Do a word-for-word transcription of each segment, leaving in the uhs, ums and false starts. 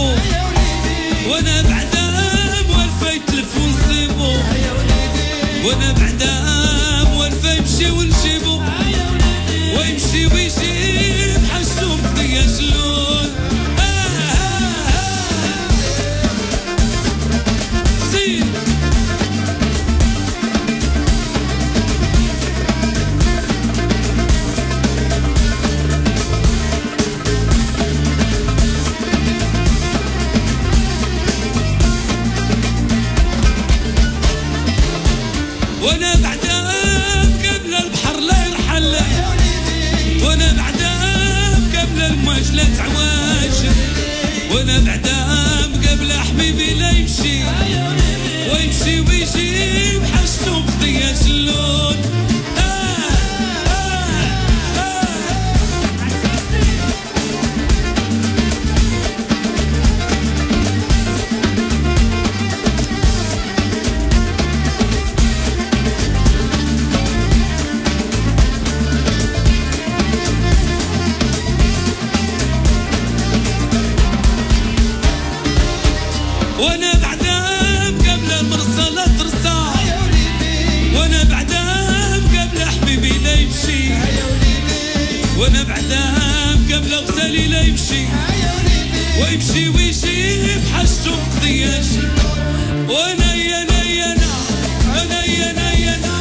نجيبو وانا بعدام والفا يتلف ونصيبو وانا بعدام والفا يمشي ونجيبو ويمشي ويجيب حشوم فيا جلون زيد وانا بعدام قبل البحر لا يرحل وانا بعدام قبل المواج لا تعواج وانا بعدام قبل حبيبي لا يمشي ويمشي ويجيب حشته بضيا جلون وانا بعدام قبل المرسلة ترسى وانا بعدام قبل حبيبي لا يمشي وانا بعدام قبل غزالي لا يمشي ويمشي ويجيب حشته بضياش وانا يا انا يا انا انا يا انا يا انا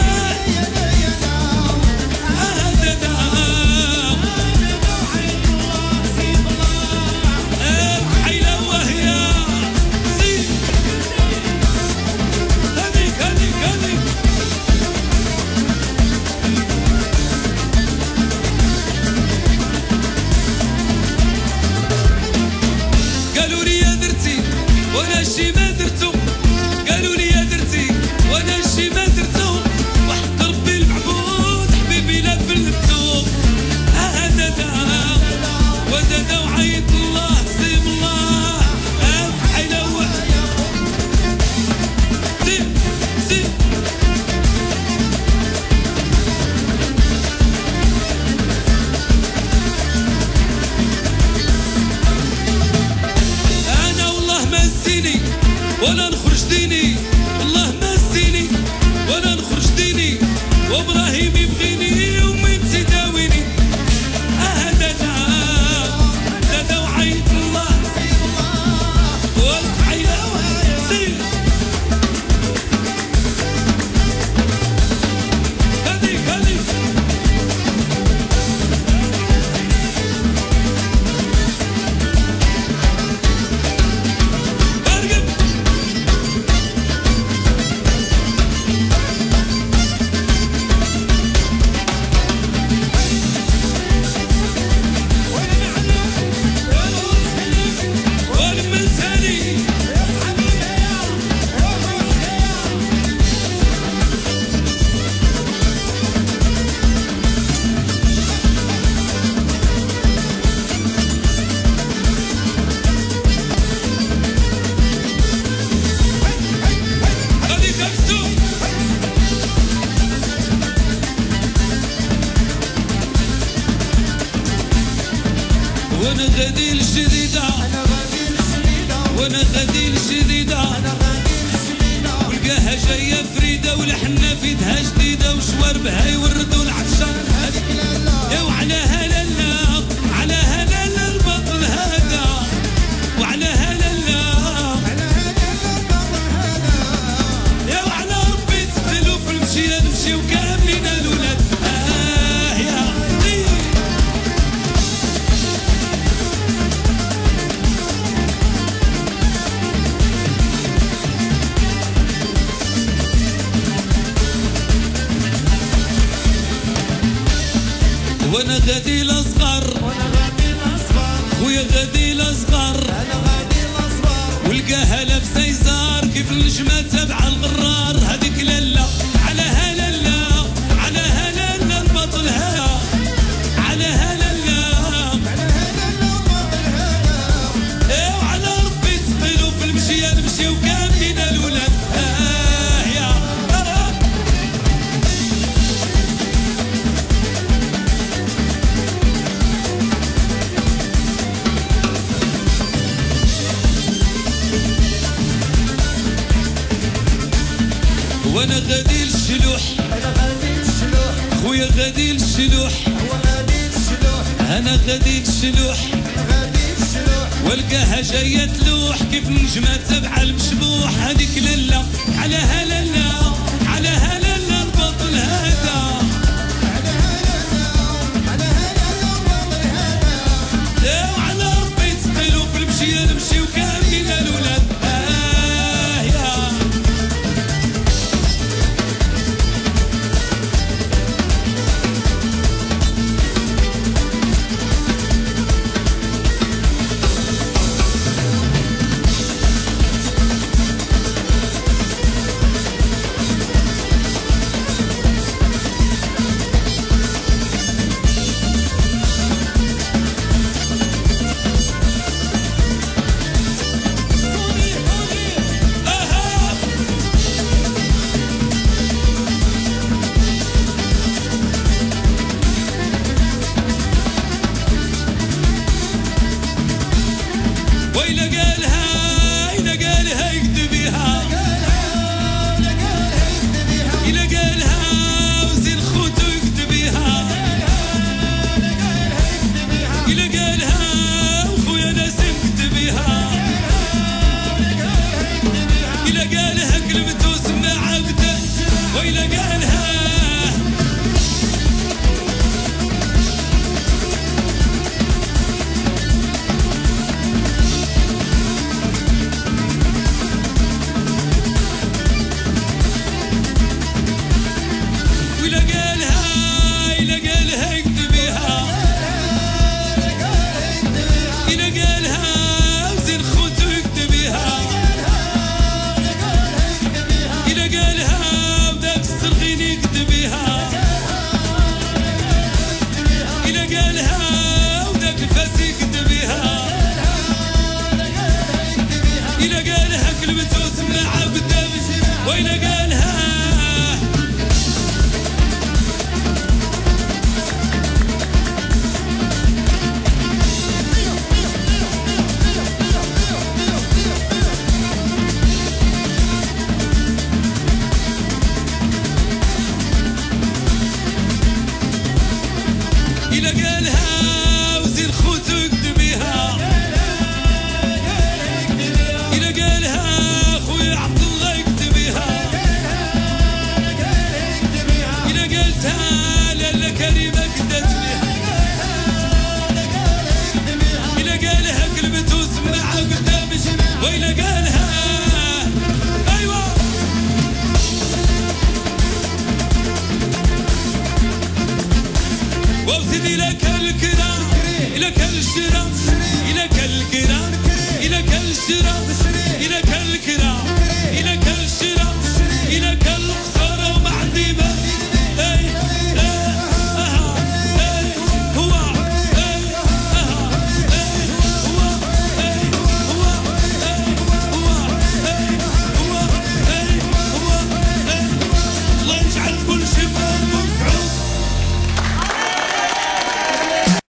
قالوا لي يا درتي وانا شي ما درتو قالوا لي يا درتي وانا شي ما درتو وحق ربي المعبود حبيبي لا فلتو هذا دا ودا دا وعيط الله سيب الله حيلوه سيب سيب ولا نخرج ديني والله ما سيني ولا نخرج ديني وابراهيم يبغيني وميمتي تداويني هذا دا هذا وعيط الله والحياة سير هذيك هذيك وانا غادي الجديدة وانا غادي الجديدة ولقاها جاية فريدة ولحنا في يدها جديدة وشواربها يوردوا العطشان يا وعلى هلالا على هلالا البطل هذا وعلى هلالا يا وعلى ربي تقتلوا في المشية نمشيو كاملين الولاد آه يا وانا غادي لاصغر خويا غادي لاصغر ولقاها لابسه يزار كيف النجمه تابعه الغرار هذيك لالا على هلالا على هلالا البطل ها على هلالا ايه وعلى ربي تقبلوا في المشيه نمشيو كاملين الولاد آه يا آه. وانا غادي للشلوح انا غادي للشلوح خويا غادي للشلوح هو غادي للشلوح انا غادي للشلوح غادي للشلوح والقاها جايه تلوح كيف نجمه تبع المشبوح هذيك لاله على هلالا على هلالا البطل هذا على هلالا على هلالا البطل هذا لا وعلى ربي تقيلوا في المشيه نمشيو كاملين الولاد آه يا ويلا قالها إلا قالها يكذبيها إلا قالها وزين خوتو يكذبيها إلا قالها وخويا ناسم يكذبيها إلا قالها كلمته سماعة عبده ويلا قالها ولا قالها إلا قالها يكذبيها إلا قالها وزين خوتو يكذبيها إلا قالها وذاك السرغين يكذبيها إلا قالها وذاك الفاس يكذبيها إلا قالها كلمته سماعة قدامي وإلا قالها إلا قالها وزين خوتو يكذبيها إلا قالها خويا عبد الله يكذبيها إلا قالتها لالا كريمة قدات بيها إلا قالها كلمته سماعة قدامي وإلا قالها أيوة وسيدي لك الكرام لك الشرام